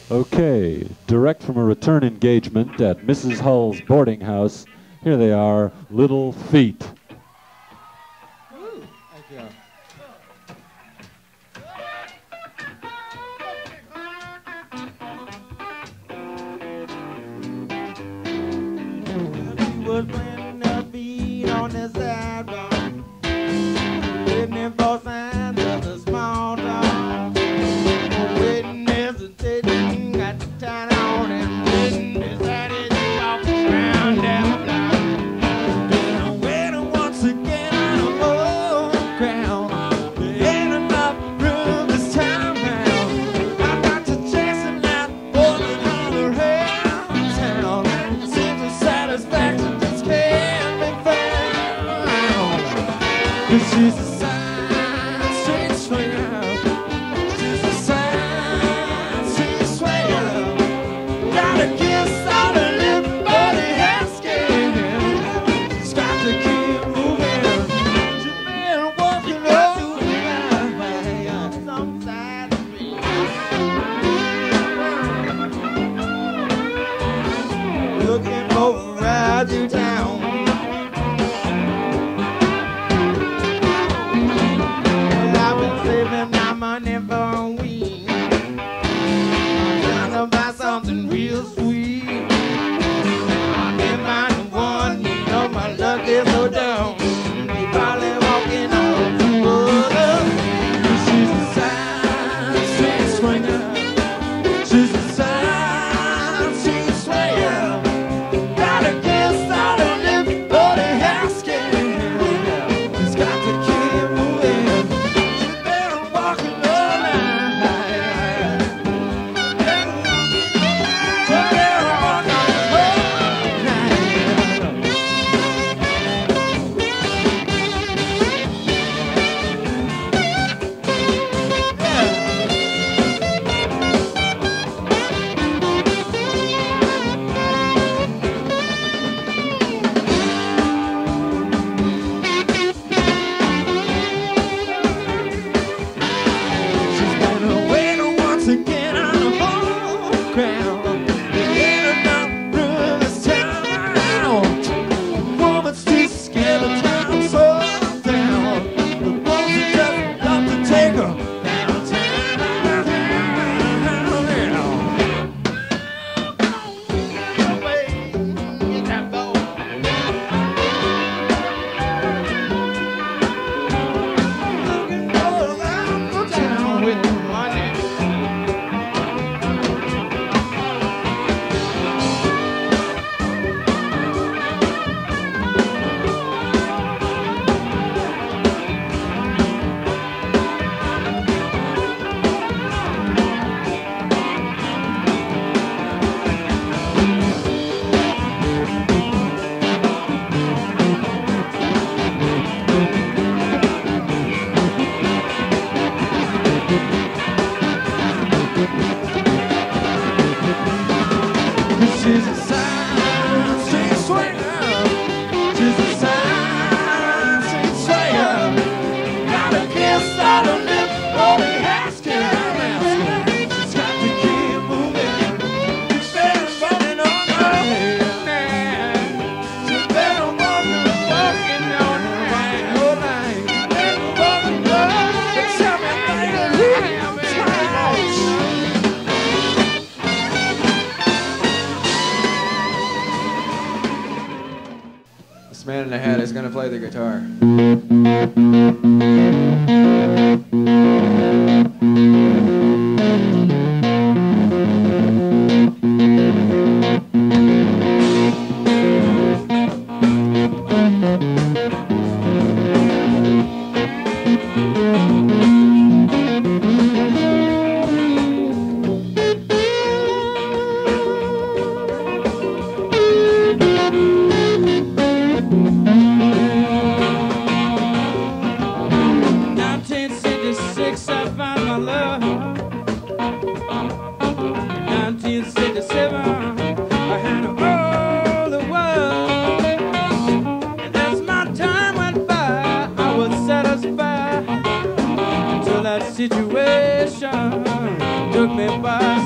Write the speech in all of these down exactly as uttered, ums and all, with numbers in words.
Okay, direct from a return engagement at Missus Hull's boarding house, here they are, Little Feet. Woo. Thank you. He was planting a beat on the sidewalk, waiting for signs of the small dog, waiting, hesitating, got the time on him, waiting, decided to walk around down the block. Then I'm waiting once again on a more crowd. There ain't enough room this time round. I got to chasing that bullet all around town. Seems the satisfaction just can't be found. 'Cause she's a side street swinger. She's a side street swinger. Got a kiss on her lip, but it has skin. She's got to keep moving. She's been walking all around some side street. Looking for a ride to town. Well, I've been saving my money for a week, trying to buy something real sweet. Am I the one? You know my luck is so down. They probably walking on the water. She's a side street swinger. She's a side street swinger. Got a kiss on her lip, but it has skin. She's got to keep moving. She's been walking all night. She's been walking all night. She's been waiting once again on the whole crowd. There ain't enough room this time around. Woman's too scared to turn herself down. The boys are just love to take her downtown. Away, get that boat. Looking all around the town with money. She's a side street swinger. She's a side street swinger. Got a kiss on her lip, but it has skin. She's got to keep moving. She's been running all night. She's been walking, walking on the right all night. Been walking, walking, tell me, baby, I'm tired. This man in the hat is gonna play the guitar. nineteen sixty-six, I found my love. nineteen sixty-seven, I had all the world. And as my time went by, I was satisfied until that situation took me by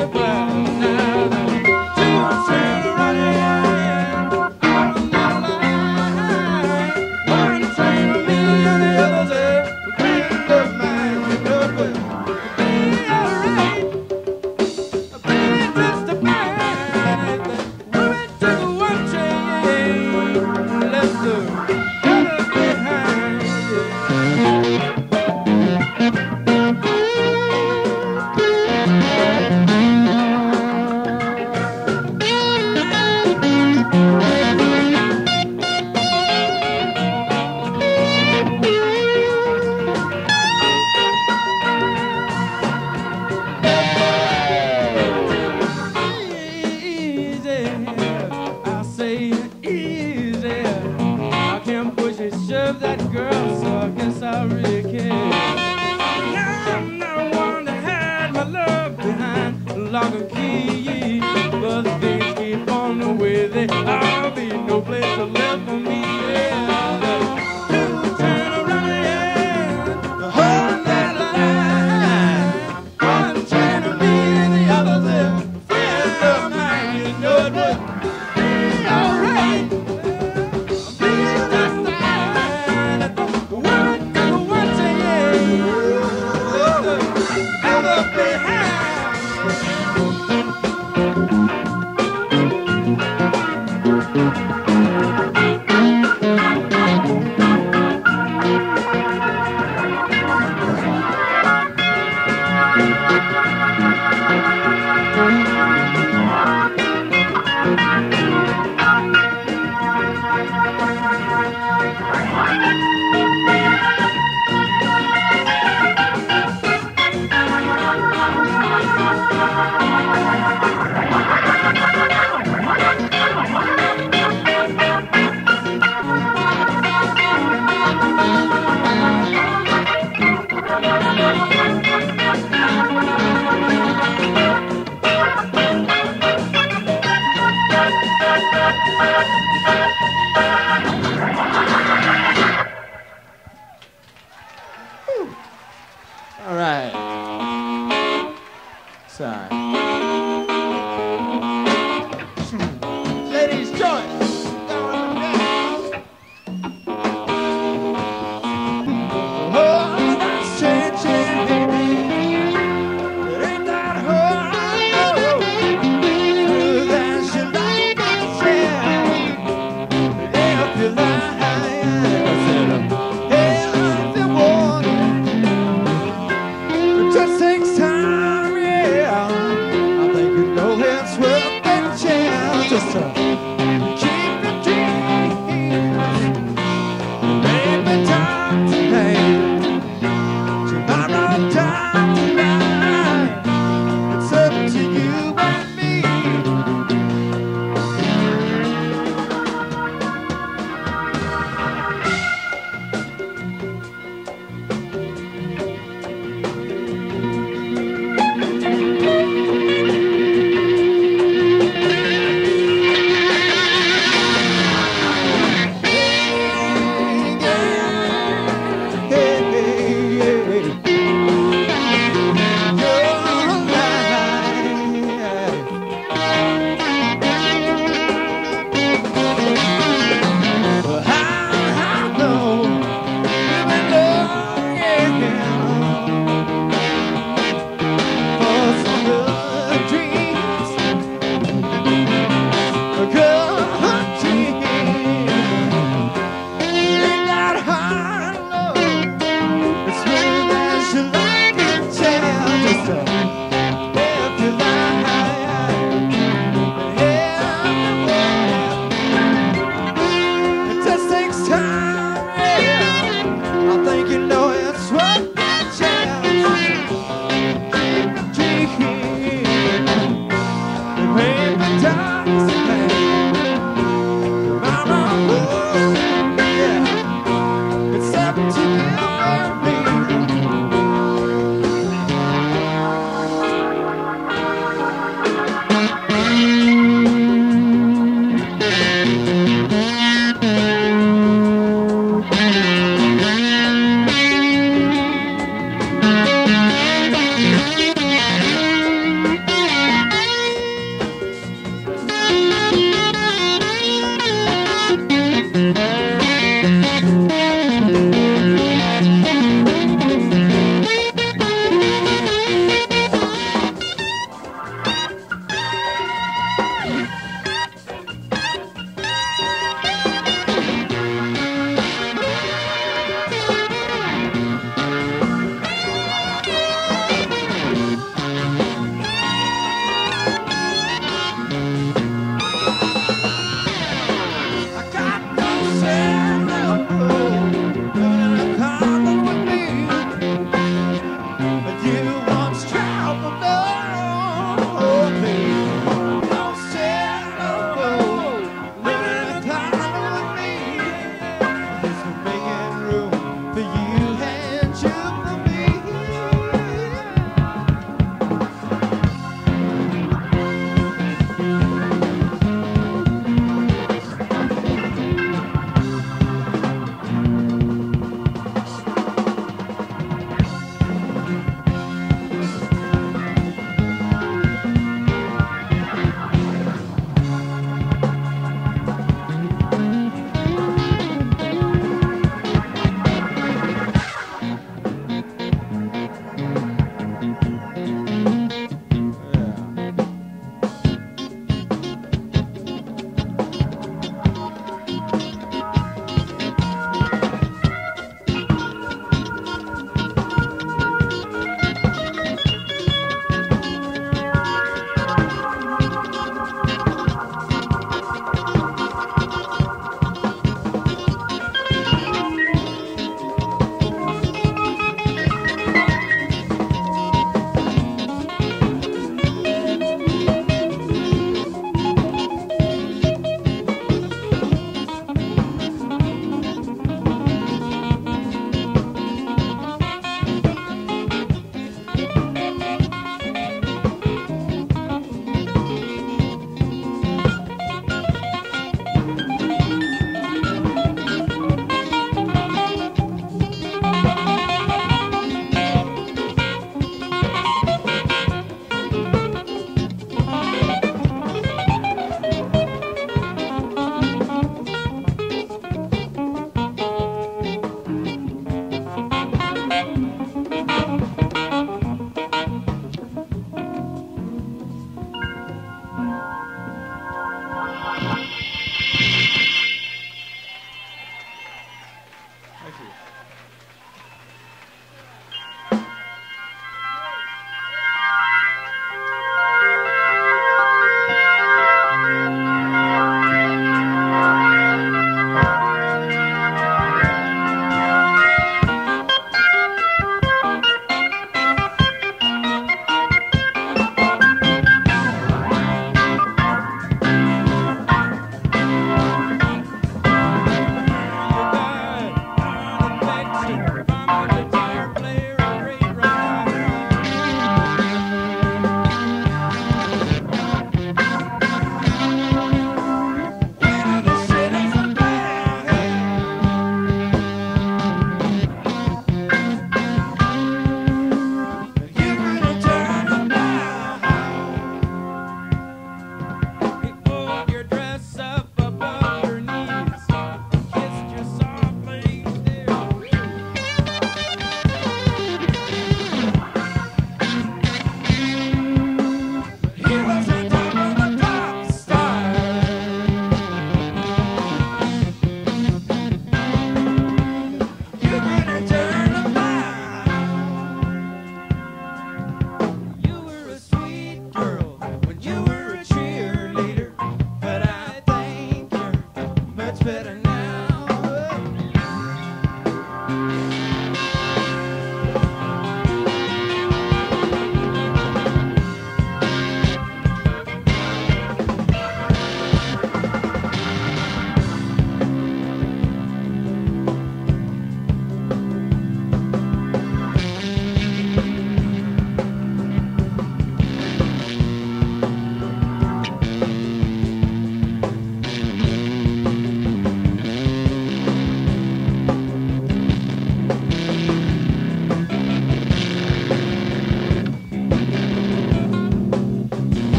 Just takes time, yeah.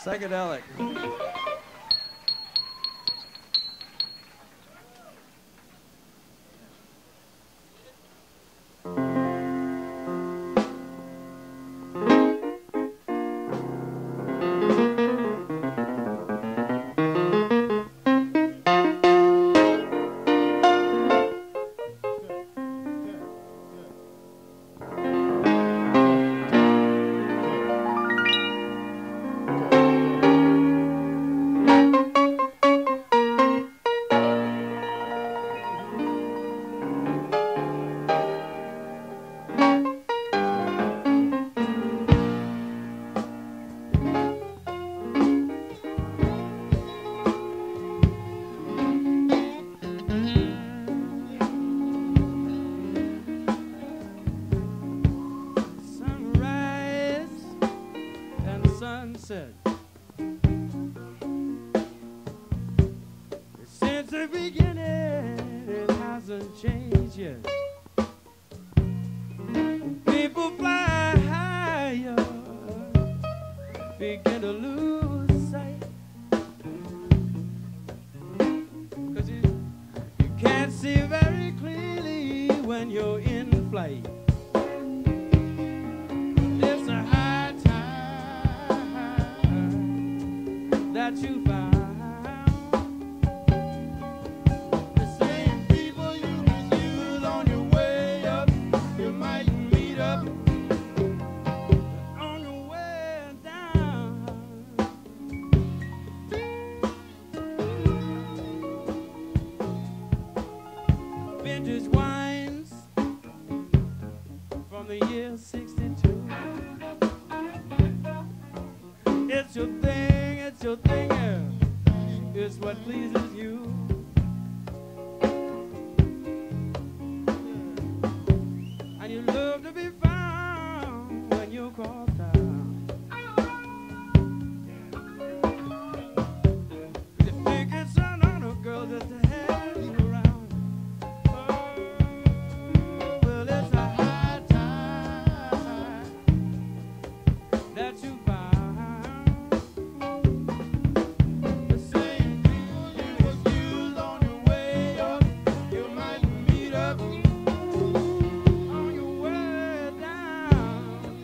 Psychedelic. sunset. Since the beginning, it hasn't changed yet. People fly higher, begin to lose sight. Cause you, you can't see very clearly when you're in flight. It's a high time that you find. sixty-two. It's your thing, it's your thing, yeah. It's what pleases you. And you love to be found when you cross town. You think it's an honor, girl, just to have you around. Oh, well, it's a high time that you find the same people you excuse on your way up. You might meet up on your way down.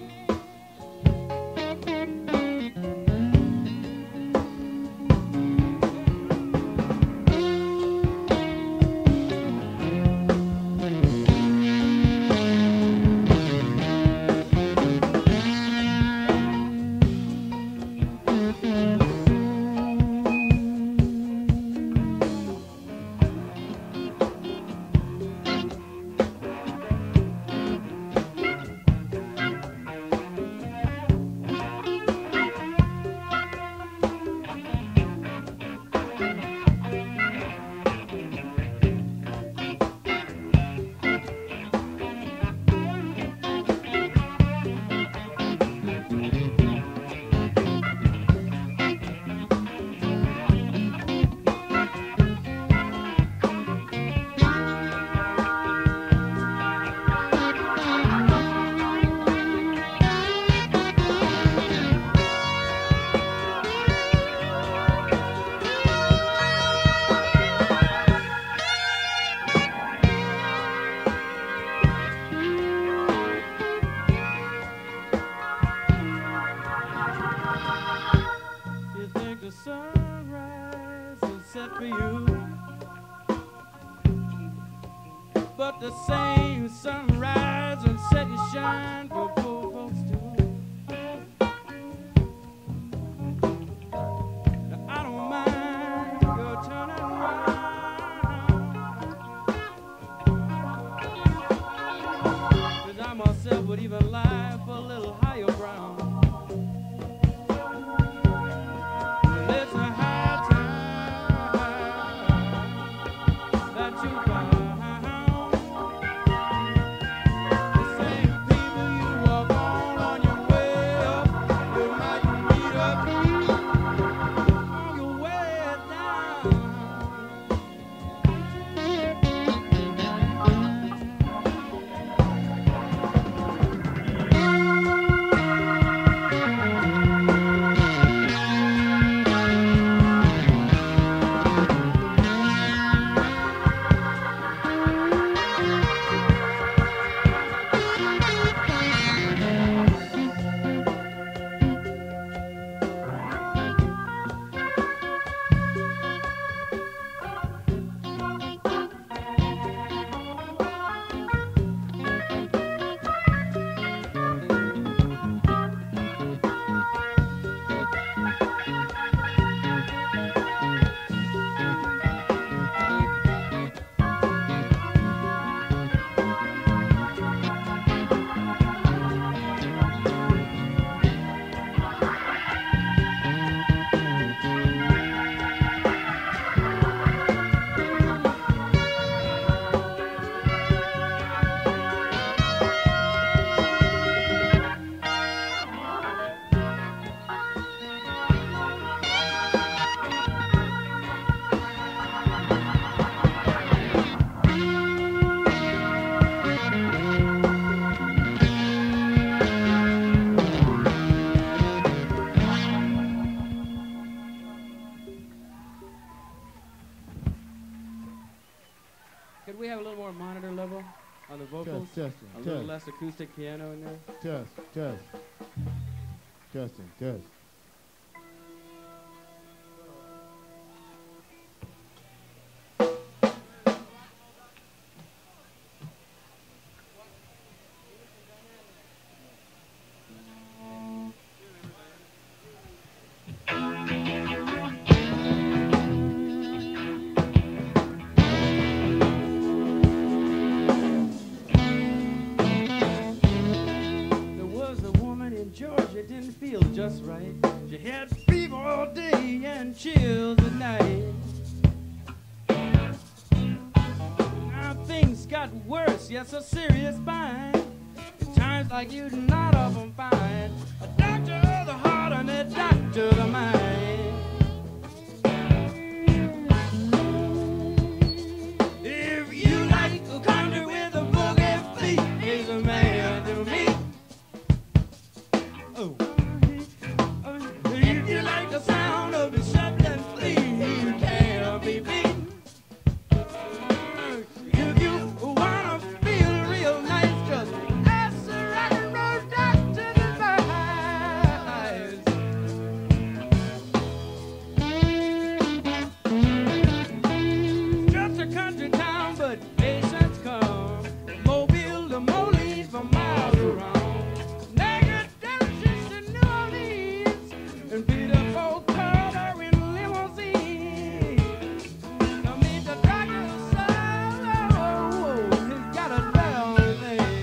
You think the sunrise is set for you, but the same sunrise and set and shine for poor folks too. Now, I don't mind your turning around, 'cause I myself would even lie for a little higher ground. It's a high time that you find the same people you walk on on your way up. You might meet up on your way down. Could we have a little more monitor level on the vocals? Test, testing, a little test. less acoustic piano in there? Test, test. Testing, test. Just right. She had fever all day and chills at night. Now things got worse, yes, a serious bind. In times like you do not often find a doctor of the heart and a doctor of the mind. If you like a country with a boogie feet, he's a man to me. Oh. If you like the sound of the shuffling feet, you can't be beat. If you wanna feel real nice, just ask the rock and roll doctor to advise. Just a country town, but patience come. From Mobile to Moline for miles around. And beautiful color in limousine. I mean the doctor solo, he's got a down thing.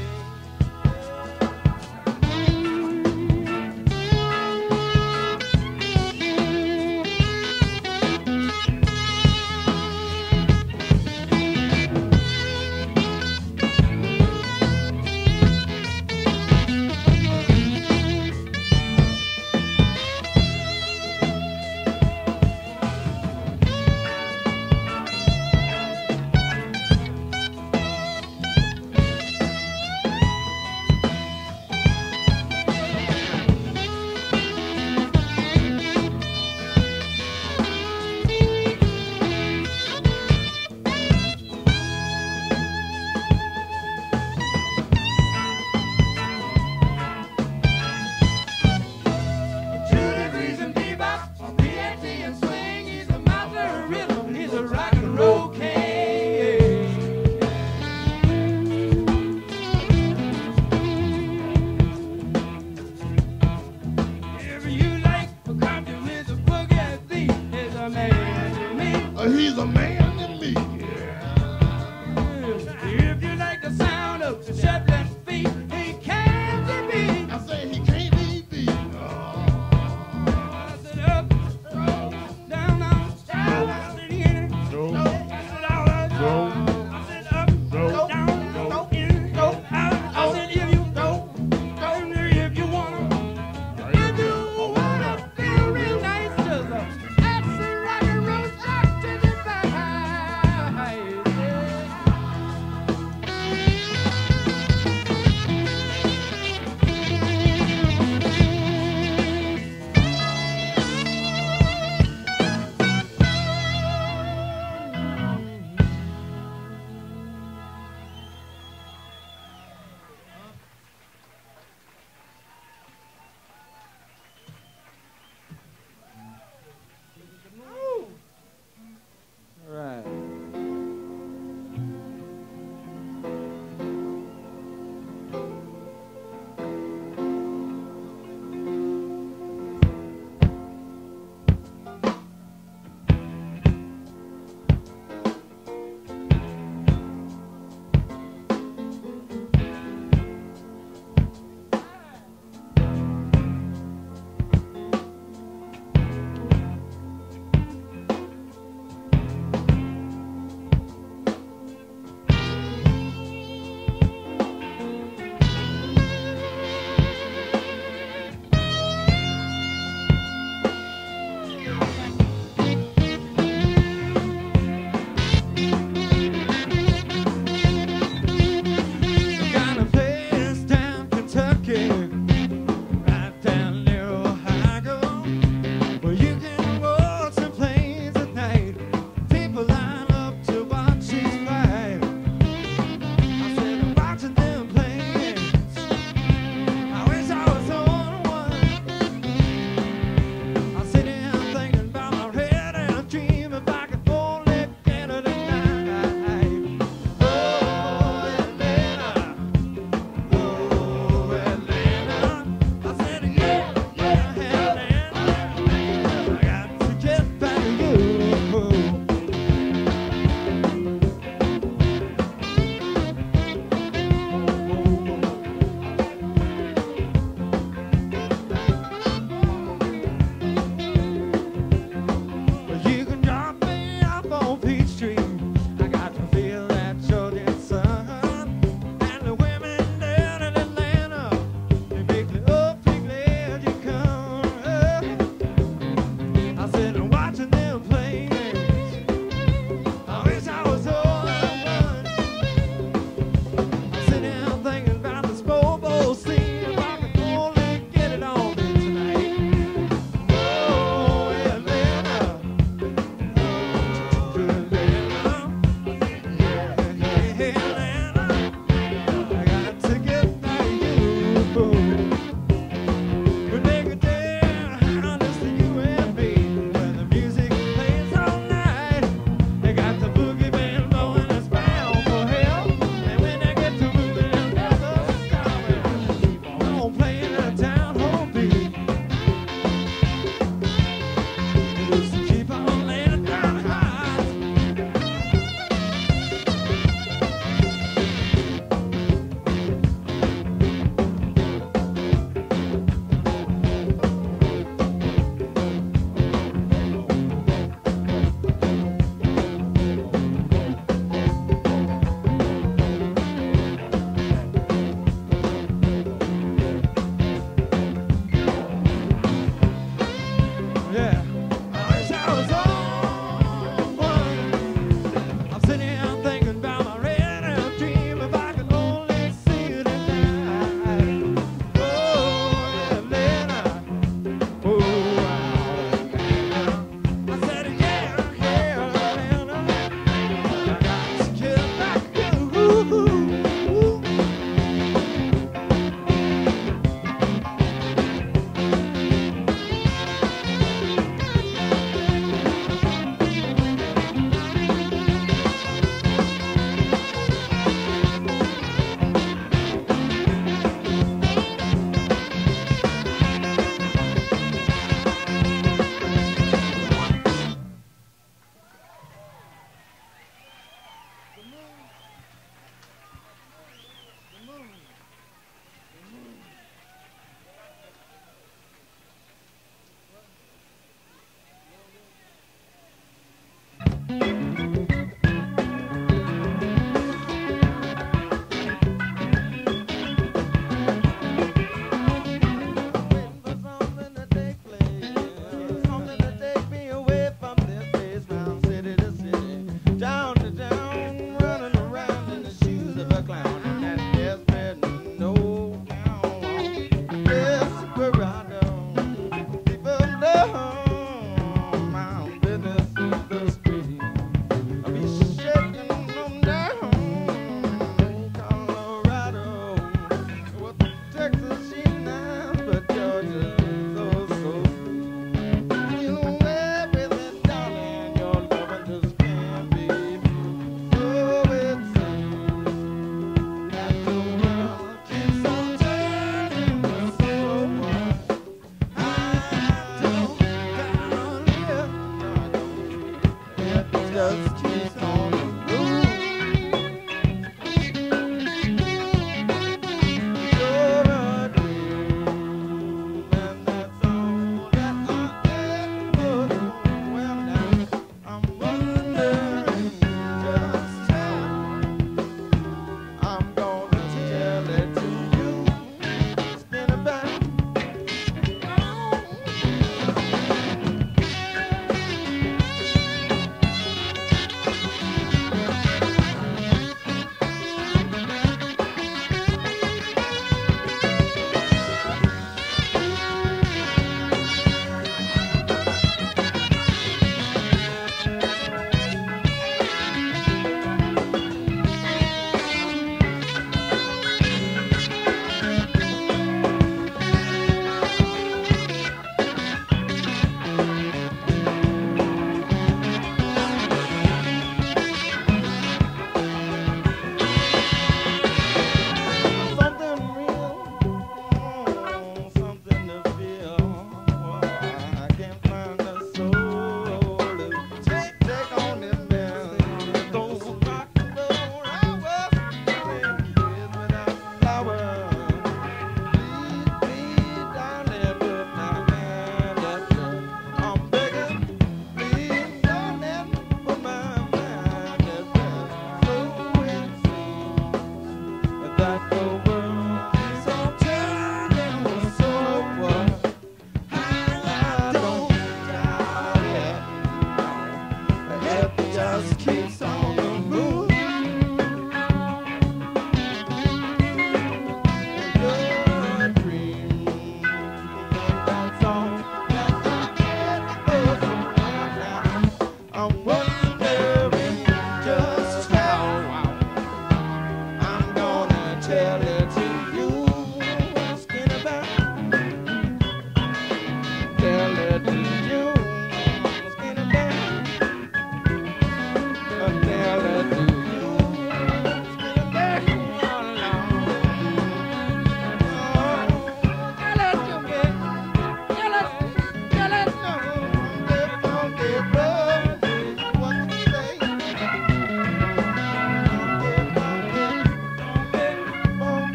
Don't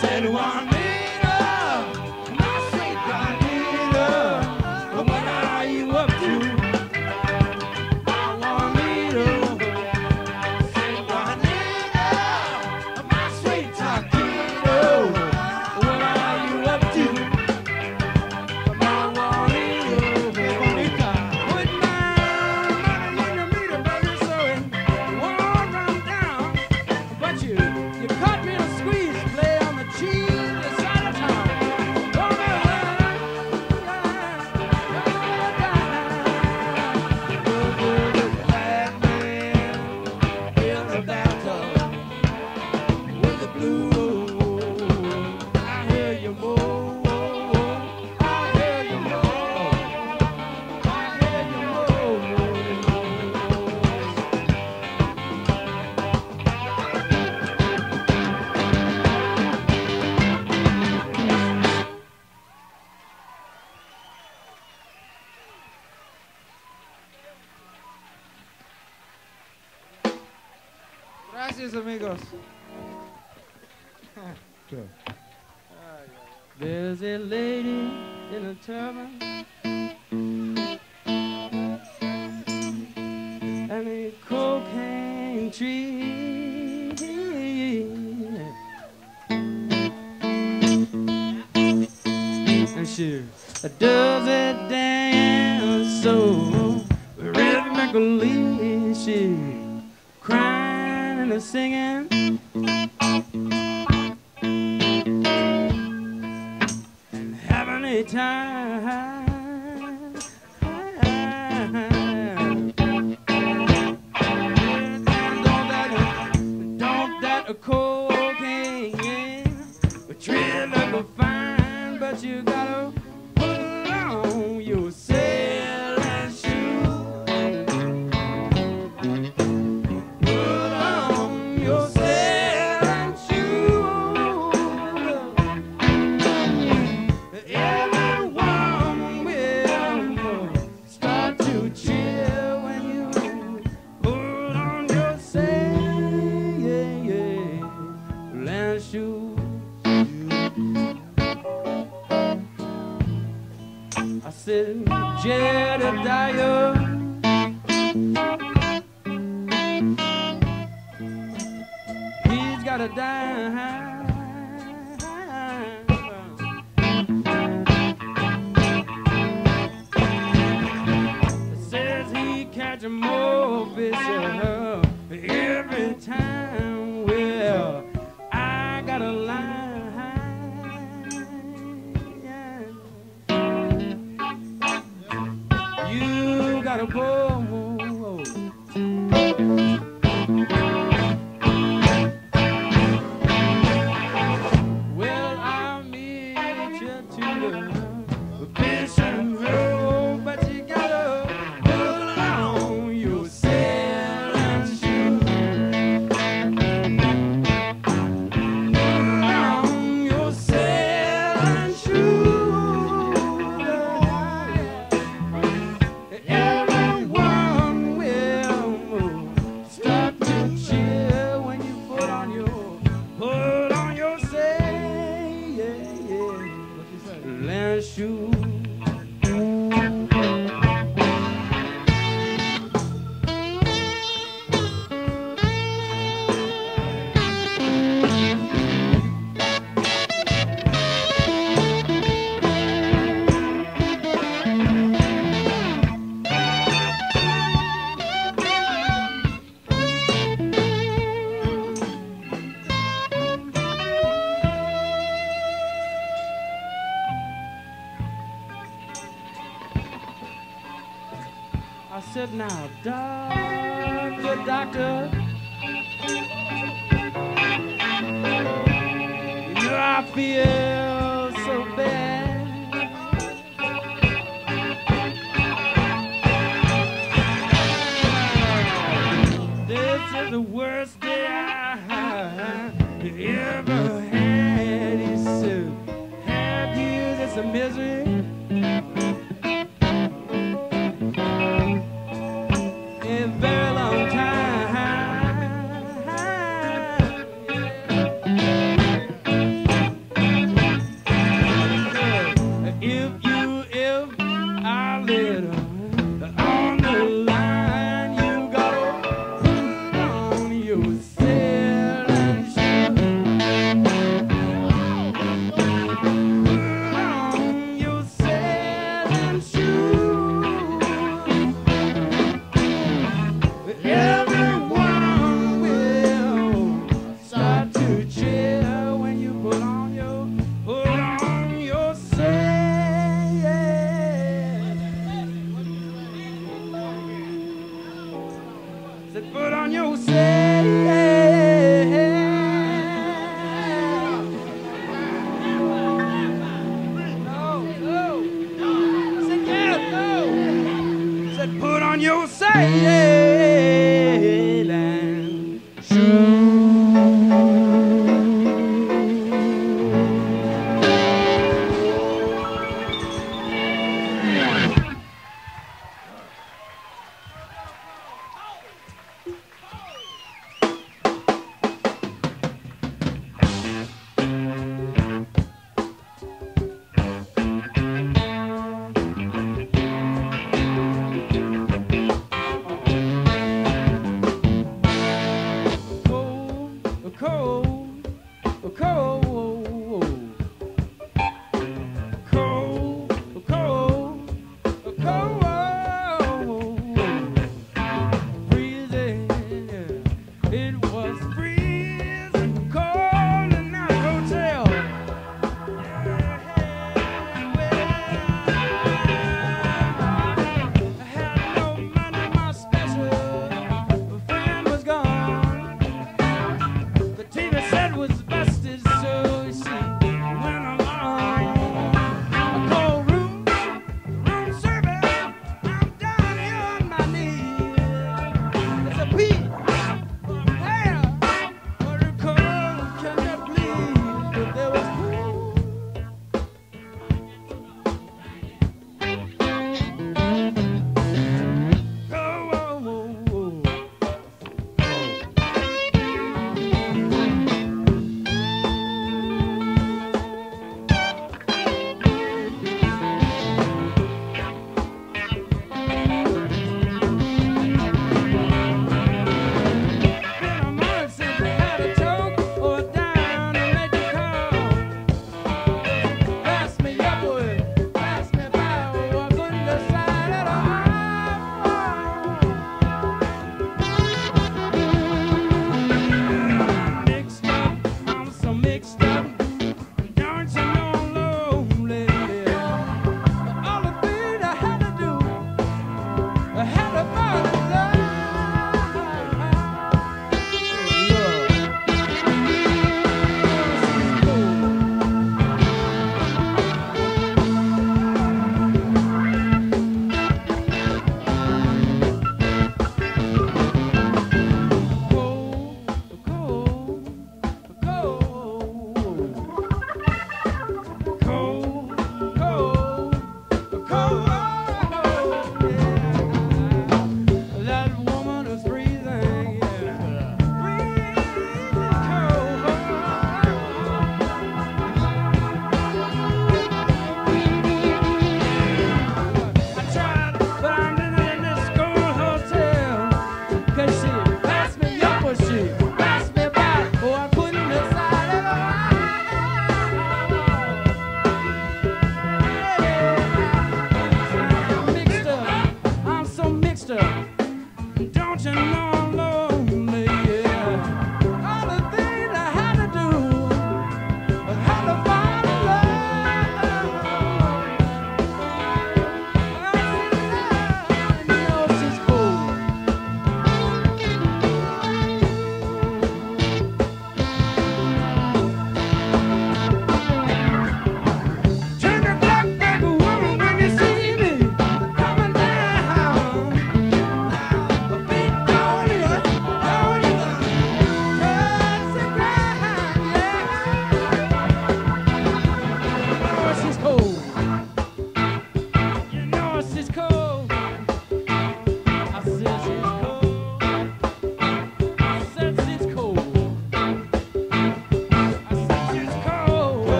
Said Juanita, my sweet Juanita, what are you up to? My Juanita, said Juanita, my sweet taquito, what are you up to? My Juanita, Juanita, put my money in the meter, baby, so it won't run down. But you, you caught me in a squeeze, play on the cheese side of town. Don't be black man in the bathtub with the blues. I hear you moan, I hear you moan, I hear you moan. Gracias, amigos. Good. There's a lady in a turban and a cocaine tree, and she does it dance so rhythmically. She crying and a singing. Having a time. Don't that, don't that cocaine treat look fine, but you gotta put on your sailin shoes. Put on your sailin shoes. Everyone will start to chill when you put on your sailin shoes. I said, Jedediah, he's got a dime. Says he catch more fish uh, every time. Well, I got a line. You got a pull. Well, I'll meet you to the fishing road, but you gotta put on your sailin shoes. Put on your sailin shoes. Everyone will start to chill when you put on your put on your sailin shoes. I said, now, doctor, doctor, you know I feel so bad. This is the worst day I ever had. He said, have you this a misery? A very long time. Sailin Shoes.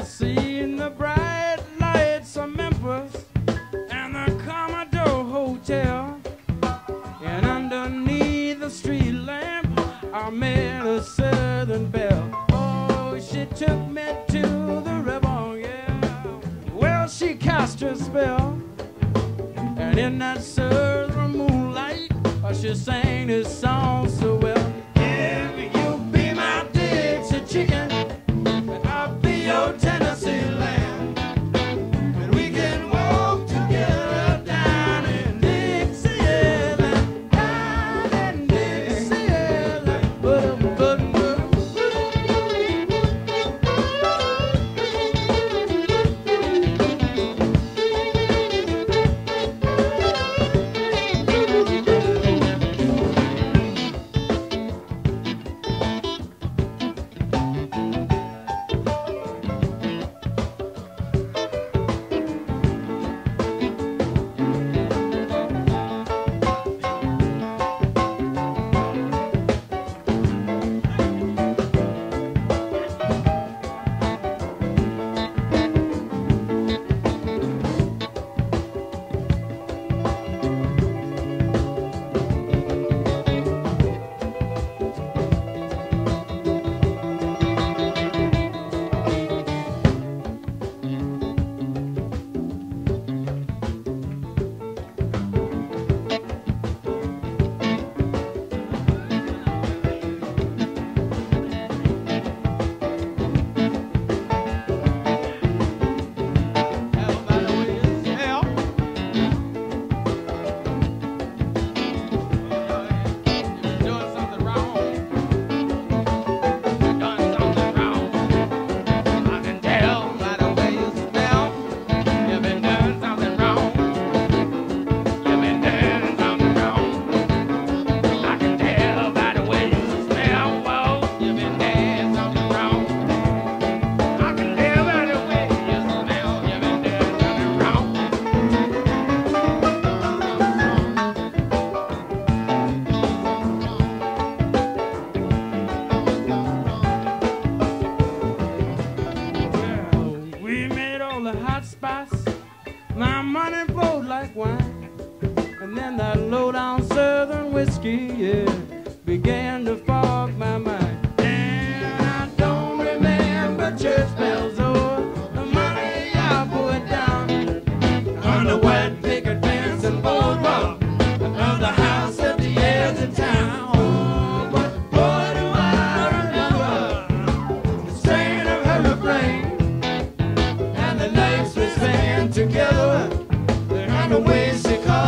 seen the bright lights of Memphis and the Commodore Hotel. And underneath the street lamp, I met a Southern belle. Oh, she took me to the river, yeah. Well, she cast her spell. And in that Southern moonlight, oh, she sang this song so well. If you be my Dixie Chicken, and I'll be your Tennessee lamb, and we can walk together down in Dixieland, down in Dixieland. But, but,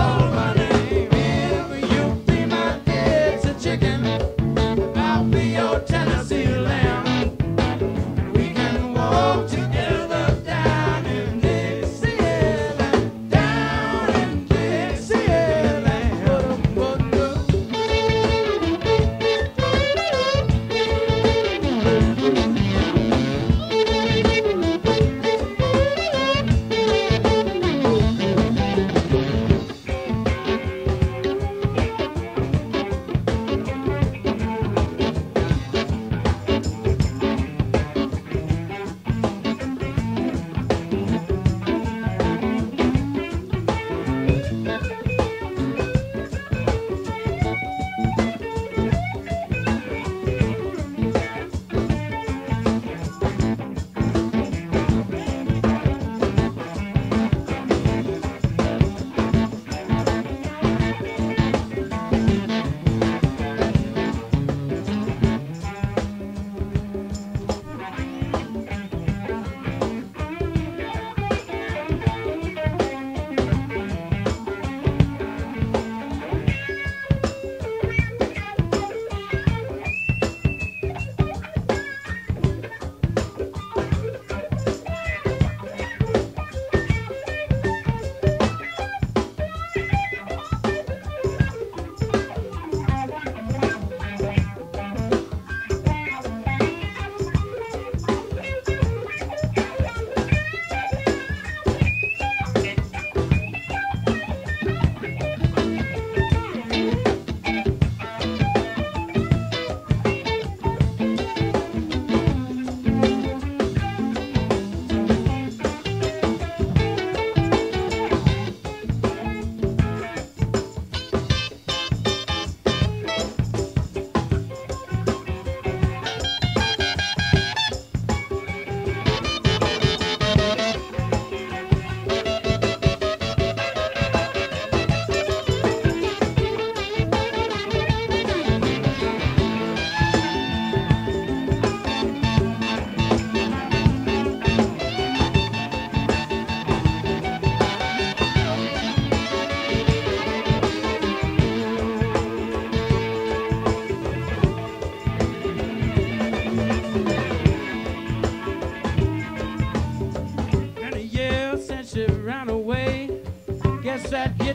I'll be your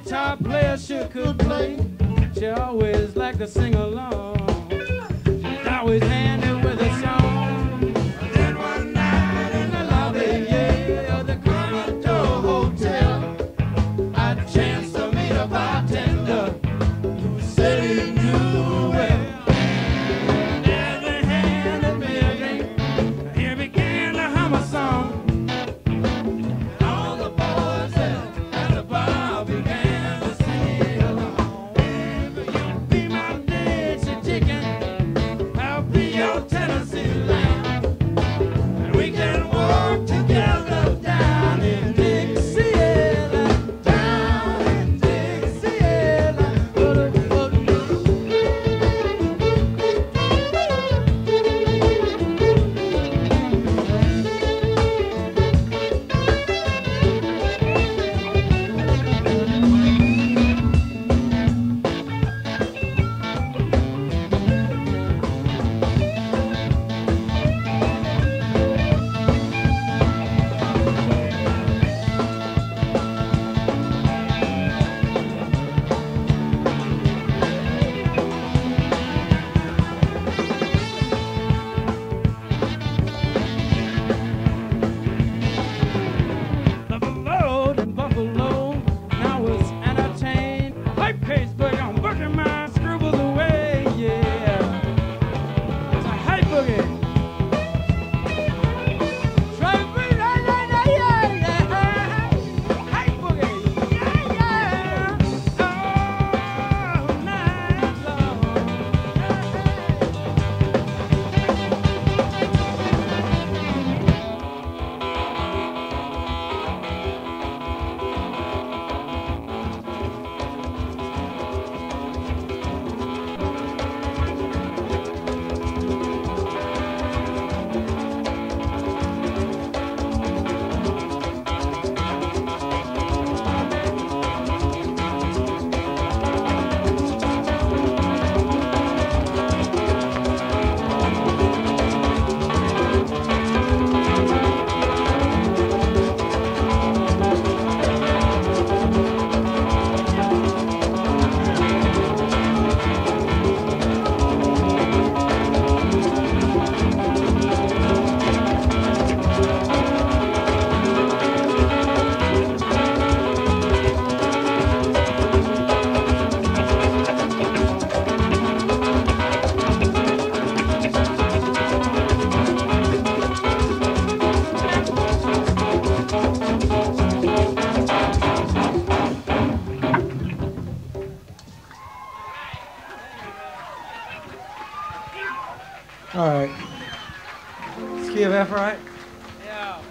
guitar player sure could play. She always liked to sing along. She's always handy with a song. Then one night in the lobby, yeah, of the Commodore Hotel, I chanced to meet a bartender who said he knew well. Never handed me a drink. He began to hum a song. All the boys at the bar began to sing along. If you be my Dixie Chicken, I'll be your Tennessee Lamb, and we can walk together down in Dixieland, down in Dixieland. Buffalo and Buffalo, and I was entertained. Tripe Face Boogie, I'm working my scruples away, yeah. It's a hype boogie. Tripe Face, yeah, yeah, yeah, yeah. Hype boogie, yeah, yeah. All night long. All right. Is key of F right? Yeah.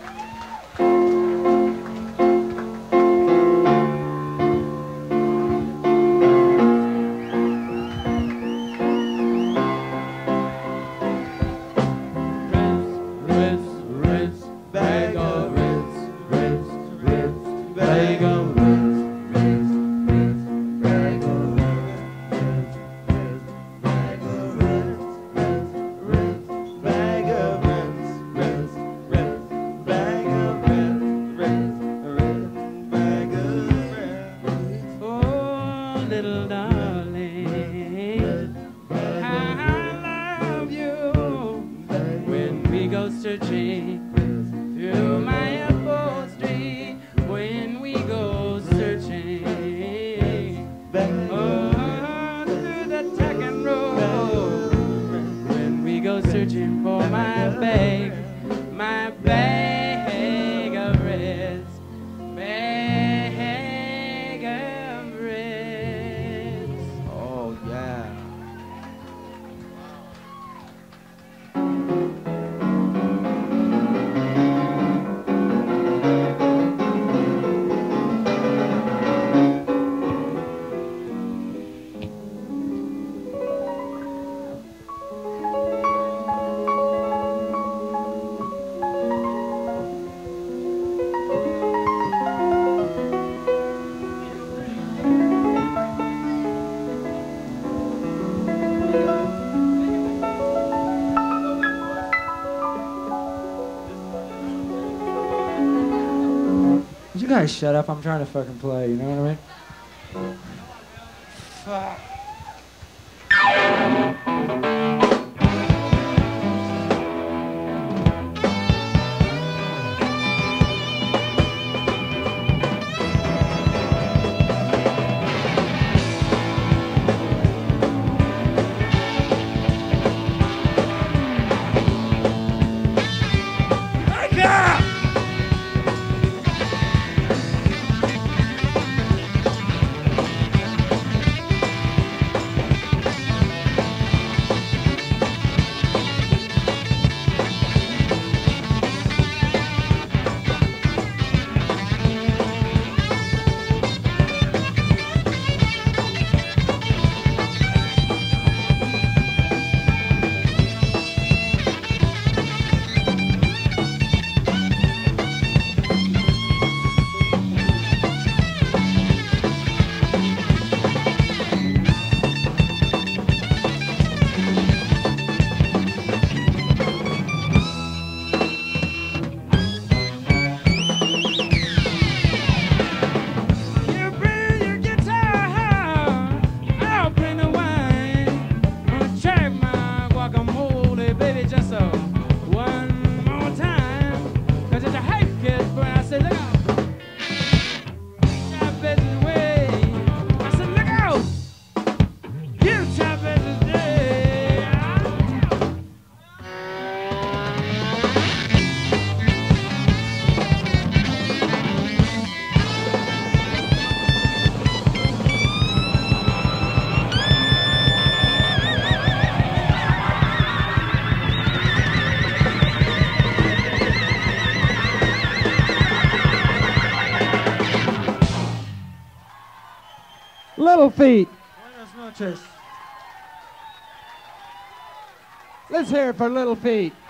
Ritz, Ritz, bag of Ritz, Ritz, Ritz, bag of Ritz, Ritz, Ritz, bag of Ritz, Ritz, bag of Ritz, Ritz, bag of Ritz, Ritz, Ritz, bag of Ritz, Ritz, Ritz, bag of Ritz. Oh, little darling, I love you. When we go searching through my upholstery, when we go searching, oh, through the Tucking Road, when we go searching for my bag, my bag of Ritz, bag of Ritz. Oh, yeah. Would you guys shut up? I'm trying to fucking play, you know what I mean? Fuck. Little Feet. Buenas noches. Let's hear it for Little Feet.